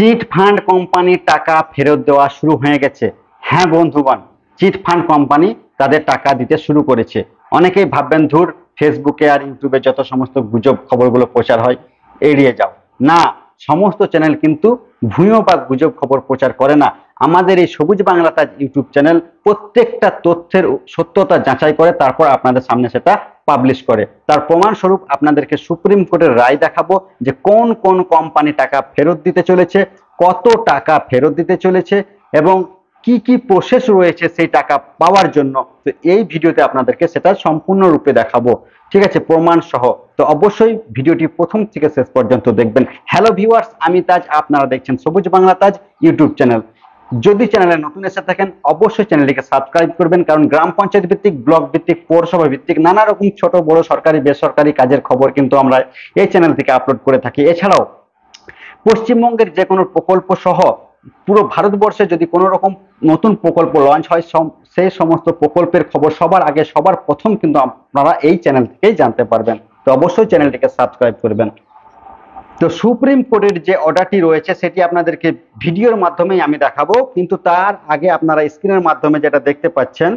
Chit fund কোম্পানির টাকা ফেরত দেওয়া শুরু হয়ে গেছে। হ্যাঁ বন্ধুগণ, চিট ফান্ড কোম্পানি তাদের টাকা দিতে শুরু করেছে। অনেকেই ভাববেন ধুর, ফেসবুকে আর ইউটিউবে যত সমস্ত গুজব খবরগুলো প্রচার হয় এড়িয়ে যাও। না, সমস্ত চ্যানেল কিন্তু ভুয়ো বা গুজব খবর প্রচার করে না। আমাদের এই সবুজ বাংলা তাজ ইউটিউব চ্যানেল প্রত্যেকটা তথ্যের সত্যতা যাচাই করে তারপর আপনাদের সামনে সেটা পাবলিশ করে। তার প্রমাণস্বরূপ আপনাদেরকে সুপ্রিম কোর্টের রায় দেখাবো যে কোন কোন কোম্পানি টাকা ফেরত দিতে চলেছে, কত টাকা ফেরত দিতে চলেছে এবং কি কি প্রসেস রয়েছে সেই টাকা পাওয়ার জন্য। তো এই ভিডিওতে আপনাদেরকে সেটা সম্পূর্ণরূপে দেখাবো, ঠিক আছে, প্রমাণ সহ। তো অবশ্যই ভিডিওটি প্রথম থেকে শেষ পর্যন্ত দেখবেন। হ্যালো ভিউয়ার্স, আমি তাজ, আপনারা দেখছেন সবুজ বাংলা তাজ ইউটিউব চ্যানেল। যদি চ্যানেলে নতুন এসে থাকেন অবশ্যই চ্যানেলটিকে সাবস্ক্রাইব করবেন, কারণ গ্রাম পঞ্চায়েত ভিত্তিক, ব্লক ভিত্তিক, পৌরসভা ভিত্তিক নানা রকম ছোট বড় সরকারি বেসরকারি কাজের খবর কিন্তু আমরা এই চ্যানেল থেকে আপলোড করে থাকি। এছাড়াও পশ্চিমবঙ্গের যে কোনো প্রকল্প সহ পুরো ভারতবর্ষে যদি কোনো রকম নতুন প্রকল্প লঞ্চ হয় সেই সমস্ত প্রকল্পের খবর সবার আগে সবার প্রথম কিন্তু আপনারা এই চ্যানেল থেকেই জানতে পারবেন। তো অবশ্যই চ্যানেলটিকে সাবস্ক্রাইব করবেন। তো সুপ্রিম কোর্টের যে অর্ডারটি রয়েছে সেটি আপনাদেরকে ভিডিওর মাধ্যমেই আমি দেখাবো, কিন্তু তার আগে আপনারা স্ক্রিনের মাধ্যমে যেটা দেখতে পাচ্ছেন,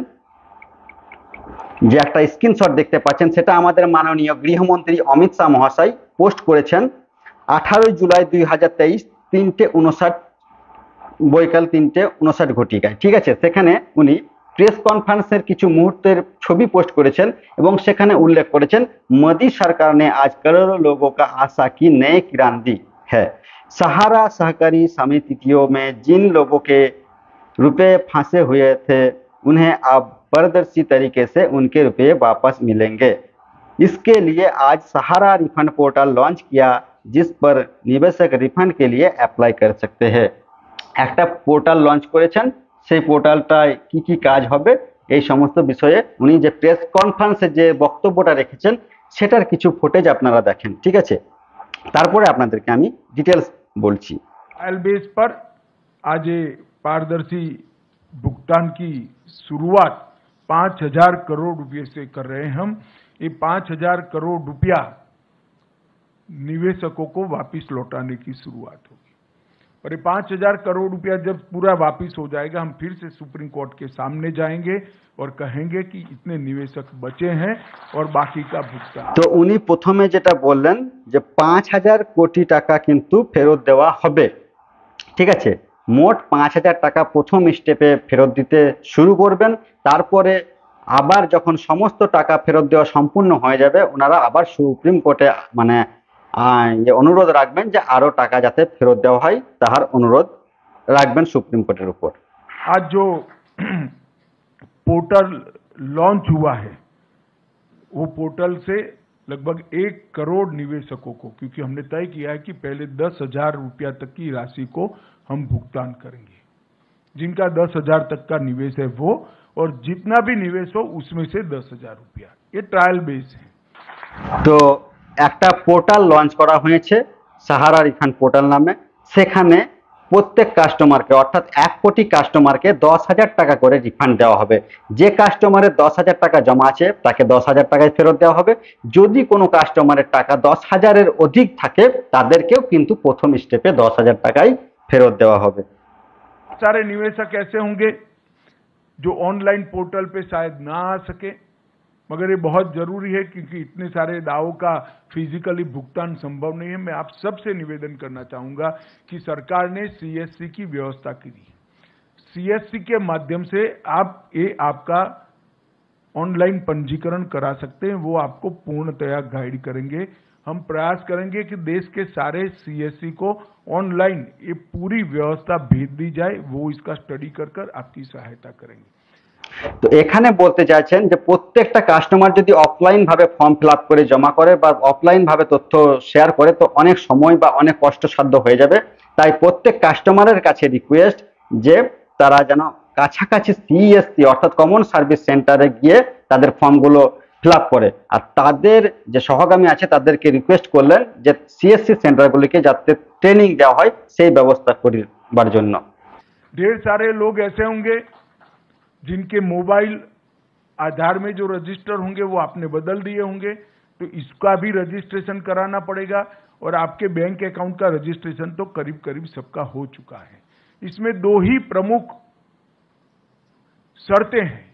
যে একটা স্ক্রিনশট দেখতে পাচ্ছেন, সেটা আমাদের মাননীয় গৃহমন্ত্রী অমিত শাহ মহাশয় পোস্ট করেছেন 18 জুলাই 2023 3:59 বৈকাল 3:59 ঘটিকায়, ঠিক আছে। সেখানে উনি প্রেস কনফারেন্সের কিছু মুহূর্তের ছবি পোস্ট করেছেন এবং সেখানে উল্লেখ করেছেন, मोदी सरकार ने आज करोड़ों लोगों का आशा की नए किरण दी है। सहारा सहकारी समितियों में जिन लोगों के रुपए फंसे हुए थे उन्हें अब पारदर्शी तरीके से उनके रुपए वापस मिलेंगे। इसके लिए आज सहारा रिफंड पोर्टल लॉन्च किया, जिस पर निवेशक रिफंड के लिए अप्लाई कर सकते हैं। একটা পোর্টাল লঞ্চ করেছেন, সেই পোর্টালটায় কি কি কাজ হবে এই সমস্ত বিষয়ে উনি যে প্রেস কনফারেন্সে যে বক্তব্যটা রেখেছেন সেটার কিছু ফুটেজ আপনারা দেখেন, ঠিক আছে। তারপরে আপনাদেরকে আমি ডিটেলস বলছি। ट्रायल बेस पर आज ये पारदर्शी भुगतान की शुरुआत 5,000 करोड़ रुपए से कर रहे हैं हम। ये 5,000 करोड़ रुपया निवेशकों को वापस लौटाने की शुरुआत होगी। और ये 5,000 करोड़ रुपया जब पूरा वापस हो जाएगा, हम फिर से सुप्रीम कोर्ट के सामने जाएंगे और कहेंगे कि इतने निवेशक बचे हैं और बाकी का भुगतान। তো উনি প্রথমে যেটা বললেন যে 5,000 কোটি টাকা কিন্তু ফেরত দেওয়া হবে, ঠিক আছে। মোট 5,000 টাকা প্রথম স্টেপে ফেরত দিতে শুরু করবেন। তারপরে আবার যখন সমস্ত টাকা ফেরত দেওয়া সম্পূর্ণ হয়ে যাবে ওনারা আবার সুপ্রিম কোর্টে মানে অনুরোধ রাখবেন যে আরো টাকা যাতে ফেরত দেওয়া হয় তাহার অনুরোধ রাখবেন সুপ্রিম কোর্টের উপর। आज जो पोर्टल लॉन्च हुआ है वो पोर्टल से लगभग 1 करोड़ निवेशकों को, क्योंकि हमने तय किया है कि पहले 10,000 रुपया तक की राशि को हम भुगतान करेंगे। जिनका 10,000 तक का निवेश है वो, और जितना भी निवेश हो उसमें से 10,000 रुपया। ये ट्रायल बेस है। তো একটা পোর্টাল লঞ্চ করা হয়েছে সাহারা রিফান্ড পোর্টাল নামে। সেখানে প্রত্যেক কাস্টমারকে অর্থাৎ 1 কোটি কাস্টমারকে 10,000 টাকা করে রিফান্ড দেওয়া হবে। যে কাস্টমারের 10,000 টাকা জমা আছে তাকে 10,000 টাকায় ফেরত দেওয়া হবে। যদি কোনো কাস্টমারের টাকা 10,000-এর অধিক থাকে তাদেরকেও কিন্তু প্রথম স্টেপে 10,000 টাকাই ফেরত দেওয়া হবে। सारे निवेशक ऐसे होंगे जो ऑनलाइन पोर्टल पे शायद ना आ सके, मगर ये बहुत जरूरी है क्योंकि इतने सारे दावों का फिजिकली भुगतान संभव नहीं है। मैं आप सबसे निवेदन करना चाहूंगा कि सरकार ने सीएससी की व्यवस्था की है। सीएससी के माध्यम से आप आपका ऑनलाइन पंजीकरण करा सकते हैं, वो आपको पूर्णतया गाइड करेंगे। हम प्रयास करेंगे कि देश के सारे सीएससी को ऑनलाइन ये पूरी व्यवस्था भेज दी जाए, वो इसका स्टडी कर कर आपकी सहायता करेंगे। তো এখানে বলতে চাইছেন যে প্রত্যেকটা কাস্টমার যদি অফলাইন ভাবে ফর্ম ফিল আপ করে জমা করে বা অফলাইন ভাবে তথ্য শেয়ার করে তো অনেক সময় বা অনেক কষ্টসাধ্য হয়ে যাবে। তাই প্রত্যেক কাস্টমারের কাছে রিকোয়েস্ট যে তারা যেন কাছাকাছি সিএসসি অর্থাৎ কমন সার্ভিস সেন্টারে গিয়ে তাদের ফর্মগুলো ফিল আপ করে। আর তাদের যে সহগামী আছে তাদেরকে রিকোয়েস্ট করলেন যে সিএসসি সেন্টারগুলিকে যাতে ট্রেনিং দেওয়া হয় সেই ব্যবস্থা করার জন্য। ढेर सारे लोग ऐसे होंगे जिनके मोबाइल आधार में जो रजिस्टर होंगे वो आपने बदल दिए होंगे, तो इसका भी रजिस्ट्रेशन कराना पड़ेगा। और आपके बैंक अकाउंट का रजिस्ट्रेशन तो करीब करीब सबका हो चुका है। इसमें दो ही प्रमुख शर्तें हैं,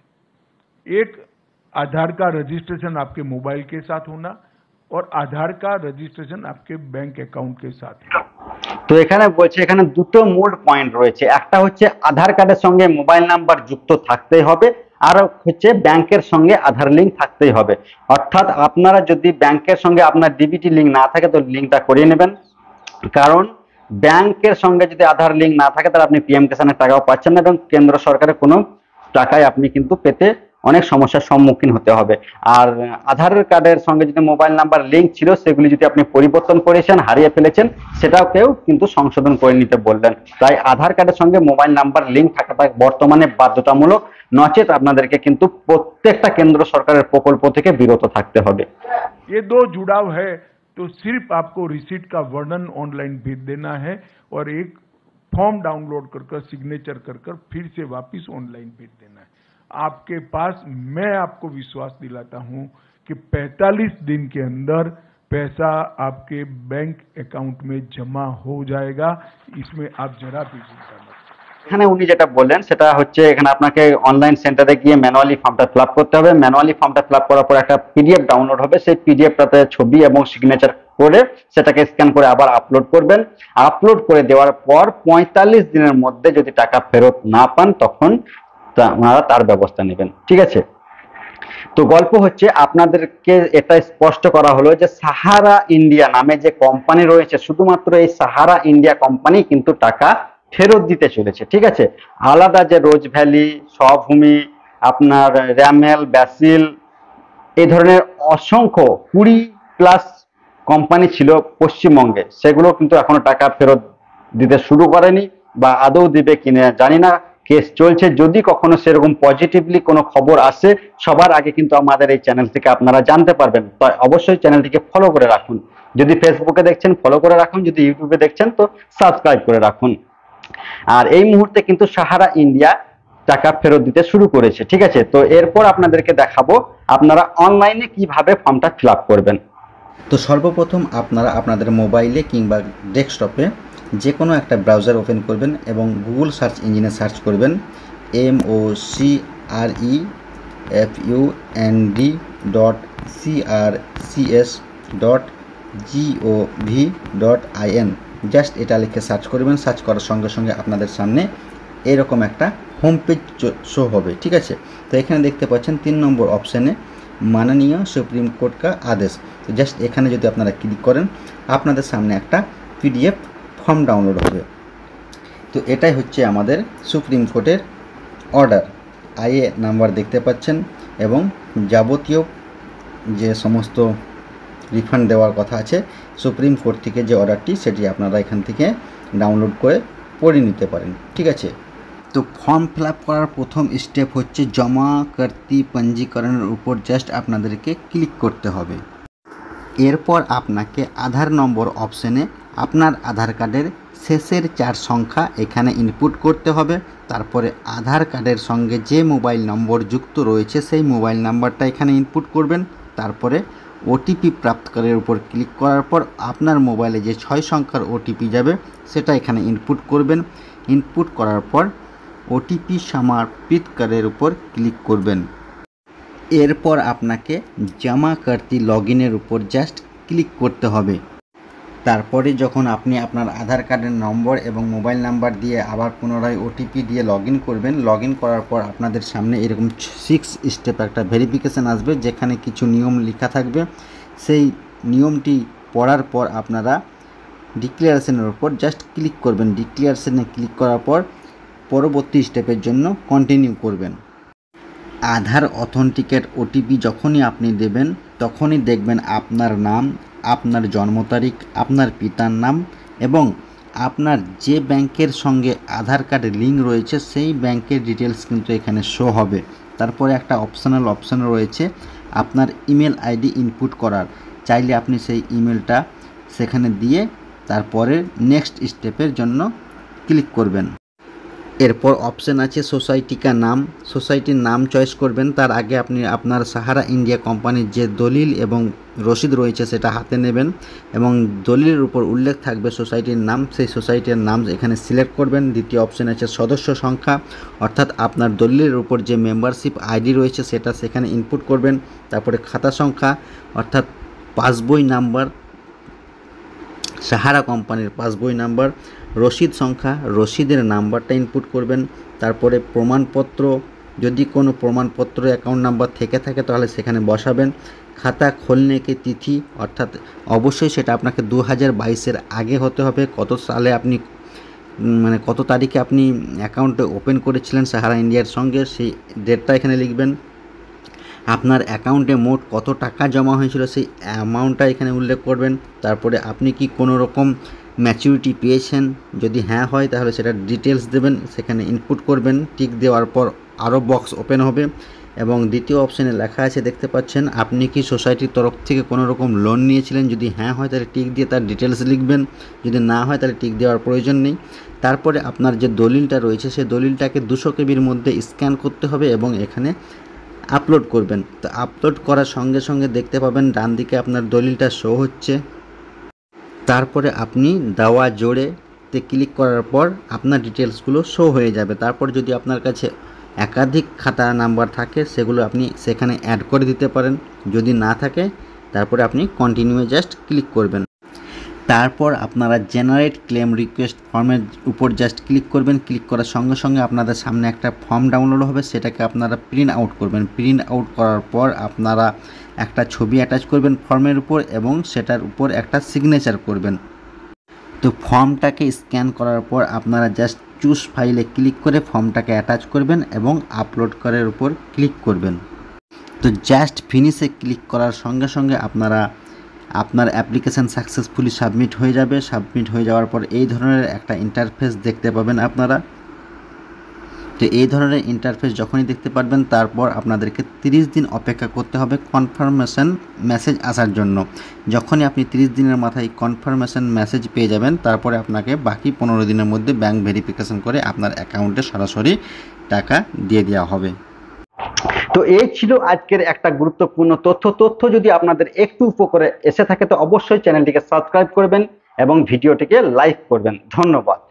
एक आधार का रजिस्ट्रेशन आपके मोबाइल के साथ होना और आधार का रजिस्ट्रेशन आपके बैंक अकाउंट के साथ होना। তো এখানে বলছে এখানে দুটো মূল পয়েন্ট রয়েছে, একটা হচ্ছে আধার কার্ডের সঙ্গে মোবাইল নাম্বার যুক্ত থাকতেই হবে, আর হচ্ছে ব্যাংকের সঙ্গে আধার লিঙ্ক থাকতেই হবে। অর্থাৎ আপনারা যদি ব্যাংকের সঙ্গে আপনার ডিবিটি লিঙ্ক না থাকে তো লিঙ্কটা করিয়ে নেবেন, কারণ ব্যাংকের সঙ্গে যদি আধার লিঙ্ক না থাকে তাহলে আপনি পিএম কিষানের টাকাও পাচ্ছেন না এবং কেন্দ্র সরকারের কোনো টাকায় আপনি কিন্তু পেতে অনেক সমস্যার সম্মুখীন হতে হবে। আর আধার কার্ডের সঙ্গে যদি মোবাইল নাম্বার লিঙ্ক ছিল সেগুলি যদি আপনি পরিবর্তন করেছেন, হারিয়ে ফেলেছেন, সেটাও কেউ কিন্তু সংশোধন করে নিতে বললেন। তাই আধার কার্ডের সঙ্গে মোবাইল নাম্বার লিঙ্ক থাকাটা বর্তমানে বাধ্যতামূলক, নচেত আপনাদেরকে কিন্তু প্রত্যেকটা কেন্দ্র সরকারের প্রকল্প থেকে বিরত থাকতে হবে। ये दो जुड़ाव है तो सिर्फ आपको रिसीट का वर्णन ऑनलाइन भेज देना है और एक फॉर्म डाउनलोड कर सिग्नेचर कर फिर से वापस ऑनलाइन भेज देना है। आपके पास, मैं आपको विश्वास दिलाता हूं कि 45 दिन के अंदर पैसा आपके बैंक अकाउंट में जमा हो जाएगा। इसमें आप जरा भी चिंता मत। এখানে উনি যেটা বললেন সেটা হচ্ছে এখানে আপনাকে অনলাইন সেন্টারে গিয়ে ম্যানুয়ালি ফর্মটা ফিল আপ করতে হবে। ম্যানুয়ালি ফর্মটা ফিল আপ করার পর একটা পিডিএফ ডাউনলোড হবে, সেই পিডিএফটাতে ছবি এবং সিগনেচার করে সেটাকে স্ক্যান করে আবার আপলোড করবেন। আপলোড করে দেওয়ার পর 45 দিনের মধ্যে যদি টাকা ফেরত না পান তখন ওনারা তার ব্যবস্থা নেবেন। ঠিক আছে, তো গল্প হচ্ছে আপনাদেরকে এটা স্পষ্ট করা হলো যে সাহারা ইন্ডিয়া নামে যে কোম্পানি রয়েছে, শুধুমাত্র এই সাহারা ইন্ডিয়া কোম্পানি কিন্তু টাকা ফেরত দিতে চলেছে। ঠিক আছে, আলাদা যে রোজ ভ্যালি, স্বভূমি, আপনার র্যামেল, ব্যাসিল, এই ধরনের অসংখ্য 20+ কোম্পানি ছিল পশ্চিমবঙ্গে, সেগুলো কিন্তু এখনো টাকা ফেরত দিতে শুরু করেনি বা আদৌ দিবে কিনা জানি না, কেস চলছে। যদি কখনো সেরকম পজিটিভলি কোনো খবর আসে সবার আগে কিন্তু আমাদের এই চ্যানেল থেকে আপনারা জানতে পারবেন। তো অবশ্যই চ্যানেলটিকে ফলো করে রাখুন, যদি ফেসবুকে দেখছেন ফলো করে রাখুন, যদি ইউটিউবে দেখছেন তো সাবস্ক্রাইব করে রাখুন। আর এই মুহূর্তে কিন্তু সাহারা ইন্ডিয়া টাকা ফেরত দিতে শুরু করেছে। ঠিক আছে, তো এরপর আপনাদেরকে দেখাবো আপনারা অনলাইনে কিভাবে ফর্মটা ফিল আপ করবেন। তো সর্বপ্রথম আপনারা আপনাদের মোবাইলে কিংবা ডেস্কটপে যে কোনো একটা ব্রাউজার ওপেন করবেন এবং গুগল সার্চ ইঞ্জিনে সার্চ করবেন mocrefund.crcs.gov.in, জাস্ট এটা লিখে সার্চ করবেন। সার্চ করার সঙ্গে সঙ্গে আপনাদের সামনে এরকম একটা হোম পেজ শো হবে। ঠিক আছে, তো এখানে দেখতে পাচ্ছেন 3 নম্বর অপশানে মাননীয় সুপ্রিম কোর্ট কা আদেশ। তো জাস্ট এখানে যদি আপনারা ক্লিক করেন আপনাদের সামনে একটা পিডিএফ ফর্ম ডাউনলোড হবে। তো এটাই হচ্ছে আমাদের সুপ্রিম কোর্টের অর্ডার। আইএ নাম্বার দেখতে পাচ্ছেন এবং যাবতীয় যে সমস্ত রিফান্ড দেওয়ার কথা আছে সুপ্রিম কোর্ট থেকে যে অর্ডারটি, সেটি আপনারা এখান থেকে ডাউনলোড করে পড়ে নিতে পারেন। ঠিক আছে, তো ফর্ম ফিল আপ করার প্রথম স্টেপ হচ্ছে জমাকর্তী পঞ্জীকরণের উপর জাস্ট আপনাদেরকে ক্লিক করতে হবে। এরপর আপনাকে আধার নম্বর অপশানে আপনার আধার কার্ডের শেষের 4 সংখ্যা এখানে ইনপুট করতে হবে। তারপরে আধার কার্ডের সঙ্গে যে মোবাইল নম্বর যুক্ত রয়েছে সেই মোবাইল নাম্বারটা এখানে ইনপুট করবেন। তারপরে ওটিপি প্রাপ্তকারীর উপর ক্লিক করার পর আপনার মোবাইলে যে 6 সংখ্যার ওটিপি যাবে সেটা এখানে ইনপুট করবেন। ইনপুট করার পর ওটিপি সমর্পিতকারীর উপর ক্লিক করবেন। এরপর আপনাকে জমাকর্তী লগইনের উপর জাস্ট ক্লিক করতে হবে। তারপরে যখন আপনি আপনার আধার কার্ডের নম্বর এবং মোবাইল নাম্বার দিয়ে আবার পুনরায় ওটিপি দিয়ে লগইন করবেন। লগইন করার পর আপনাদের সামনে এরকম 6 স্টেপ একটা ভেরিফিকেশান আসবে, যেখানে কিছু নিয়ম লেখা থাকবে। সেই নিয়মটি পড়ার পর আপনারা ডিক্লারেশনের উপর জাস্ট ক্লিক করবেন। ডিক্লারেশনে ক্লিক করার পর পরবর্তী স্টেপের জন্য কন্টিনিউ করবেন। আধার অথেন্টিকেট ওটিপি যখনই আপনি দেবেন তখনই দেখবেন আপনার নাম, আপনার জন্ম তারিখ, আপনার পিতার নাম এবং আপনার যে ব্যাংকের সঙ্গে আধার কার্ড লিঙ্ক রয়েছে সেই ব্যাংকের ডিটেলস কিন্তু এখানে শো হবে। তারপরে একটা অপশন রয়েছে আপনার ইমেল আইডি ইনপুট করার, চাইলে আপনি সেই ইমেলটা সেখানে দিয়ে তারপরে নেক্সট স্টেপের জন্য ক্লিক করবেন। এরপর অপশন আছে সোসাইটি কা নাম, সোসাইটির নাম চয়েস করবেন। তার আগে আপনি আপনার সাহারা ইন্ডিয়া কোম্পানির যে দলিল এবং রসিদ রয়েছে সেটা হাতে নেবেন এবং দলিলের উপর উল্লেখ থাকবে সোসাইটির নাম, সেই সোসাইটির নাম এখানে সিলেক্ট করবেন। দ্বিতীয় অপশন আছে সদস্য সংখ্যা, অর্থাৎ আপনার দলিলের উপর যে মেম্বারশিপ আইডি রয়েছে সেটা সেখানে ইনপুট করবেন। তারপরে খাতা সংখ্যা অর্থাৎ পাসবই নাম্বার, সাহারা কোম্পানির পাসবই নাম্বার, রসিদ সংখ্যা, রসিদের নাম্বারটা ইনপুট করবেন। তারপরে প্রমাণপত্র, যদি কোনো প্রমাণপত্র অ্যাকাউন্ট নাম্বার থেকে থাকে তাহলে সেখানে বসাবেন। খাতা খোলনে কি তিথি, অর্থাৎ অবশ্যই সেটা আপনাকে 2022-এর আগে হতে হবে। কত সালে আপনি মানে কত তারিখে আপনি অ্যাকাউন্টে ওপেন করেছিলেন সাহারা ইন্ডিয়ার সঙ্গে সেই ডেটটা এখানে লিখবেন। আপনার অ্যাকাউন্টে মোট কত টাকা জমা হয়েছিল সেই অ্যামাউন্টটা এখানে উল্লেখ করবেন। তারপরে আপনি কি কোনো রকম ম্যাচুরিটি পেয়েছেন, যদি হ্যাঁ হয় তাহলে সেটা ডিটেলস দেবেন, সেখানে ইনপুট করবেন। টিক দেওয়ার পর আরও বক্স ওপেন হবে এবং দ্বিতীয় অপশানে লেখা আছে দেখতে পাচ্ছেন আপনি কি সোসাইটির তরফ থেকে কোনো রকম লোন নিয়েছিলেন, যদি হ্যাঁ হয় তাহলে টিক দিয়ে তার ডিটেলস লিখবেন, যদি না হয় তাহলে টিক দেওয়ার প্রয়োজন নেই। তারপরে আপনার যে দলিলটা রয়েছে সেই দলিলটাকে 200 কেবির মধ্যে স্ক্যান করতে হবে এবং এখানে আপলোড করবেন। তো আপলোড করার সঙ্গে সঙ্গে দেখতে পাবেন ডান দিকে আপনার দলিলটা শো হচ্ছে। তারপরে আপনি দেওয়া জোড়েতে ক্লিক করার পর আপনার ডিটেলসগুলো শো হয়ে যাবে। তারপর যদি আপনার কাছে একাধিক খাতা নাম্বার থাকে সেগুলো আপনি সেখানে অ্যাড করে দিতে পারেন, যদি না থাকে তারপরে আপনি কন্টিনিউ জাস্ট ক্লিক করবেন। তারপর আপনারা জেনারেট ক্লেম রিকোয়েস্ট ফর্মের উপর জাস্ট ক্লিক করবেন। ক্লিক করার সঙ্গে সঙ্গে আপনাদের সামনে একটা ফর্ম ডাউনলোড হবে, সেটাকে আপনারা প্রিন্ট আউট করবেন। প্রিন্ট আউট করার পর আপনারা একটা ছবি অ্যাটাচ করবেন ফর্মের উপর এবং সেটার উপর একটা সিগনেচার করবেন। তো ফর্মটাকে স্ক্যান করার পর আপনারা জাস্ট চুজ ফাইলে ক্লিক করে ফর্মটাকে অ্যাটাচ করবেন এবং আপলোড করার উপর ক্লিক করবেন। তো জাস্ট ফিনিশে ক্লিক করার সঙ্গে সঙ্গে আপনার অ্যাপ্লিকেশান সাকসেসফুলি সাবমিট হয়ে যাবে। সাবমিট হয়ে যাওয়ার পর এই ধরনের একটা ইন্টারফেস দেখতে পাবেন আপনারা। তো এই ধরনের ইন্টারফেস যখনই দেখতে পারবেন তারপর আপনাদেরকে 30 দিন অপেক্ষা করতে হবে কনফার্মেশন মেসেজ আসার জন্য। যখনই আপনি 30 দিনের মাথায় কনফার্মেশন মেসেজ পেয়ে যাবেন তারপরে আপনাকে বাকি 15 দিনের মধ্যে ব্যাংক ভেরিফিকেশন করে আপনার অ্যাকাউন্টে সরাসরি টাকা দিয়ে দেওয়া হবে। তো এই ছিল আজকের একটা গুরুত্বপূর্ণ তথ্য যদি আপনাদের একটু উপকারে এসে থাকে তো অবশ্যই চ্যানেলটিকে সাবস্ক্রাইব করবেন এবং ভিডিওটিকে লাইক করবেন। ধন্যবাদ।